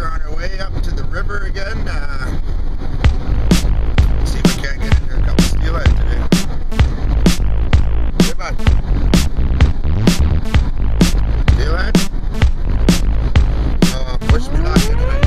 we're on our way up to the river again. See if we can't get in here a couple steelhead today. Hey, bud. Steelhead? Wish me luck anyway.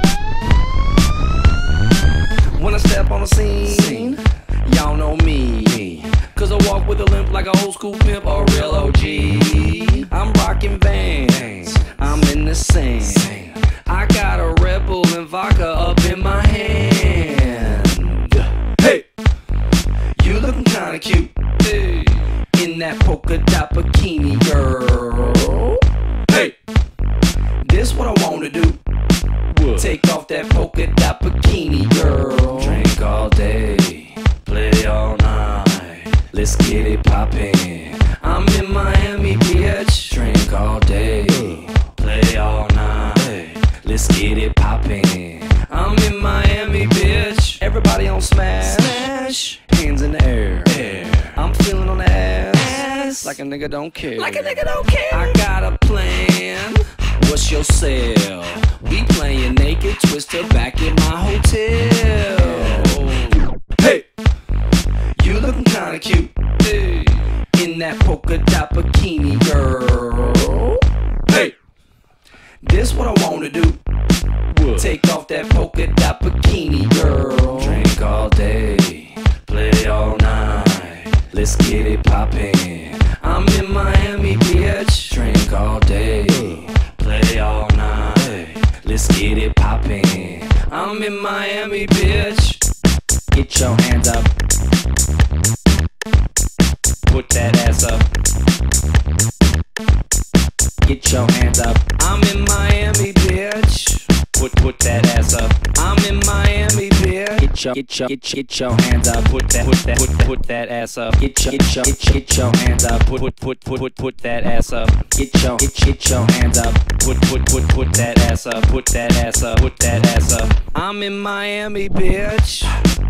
When I step on the scene, y'all know me. Cause I walk with a limp like an old school pimp or a real OG. I'm rocking Vans, I'm in the sand. I got a Red Bull and vodka up in my hand. Hey, you looking kinda cute, hey, in that polka dot bikini, girl. Hey, this what I wanna do. Take off that polka dot bikini, girl. Drink all day, play all night. Let's get it poppin'. I'm in Miami, bitch. Drink all day, play all night. Let's get it poppin'. I'm in Miami, bitch. Everybody on smash, hands in the air. I'm feeling on the ass, like a nigga don't care. Like a nigga don't care. I got a plan. What's your sale? We playing naked twister back in my hotel. Hey, you looking kinda cute, hey, in that polka dot bikini, girl. Hey, this what I wanna do. Take off that polka dot bikini, girl. Drink all day, play all night. Let's get it poppin'. I'm in Miami, bitch. Drink all day, play all night. Let's get it poppin'. I'm in Miami, bitch. Get your hands up. Put that ass up. Get your hands up. I'm in Miami, bitch. Put that ass up. I'm in Miami, bitch. Get your hands up. Put that ass up. Get your hands up. Put that ass up. Get your hands up. Put that ass up. Put that ass up. Put that ass up. I'm in Miami, bitch.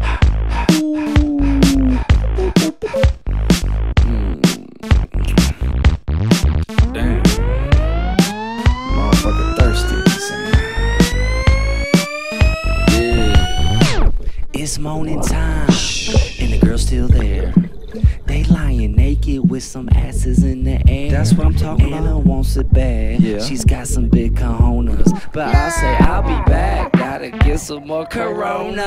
Damn. Motherfucker thirsty. It's morning time, and the girl's still there. They lying naked with some asses in the air. That's what I'm talking about. Anna wants it bad. Yeah. She's got some big cojones, but I say I'll be back. Gotta get some more Corona.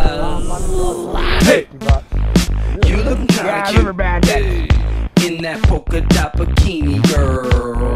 Hey, you looking kinda cute, hey, in that polka dot bikini, girl.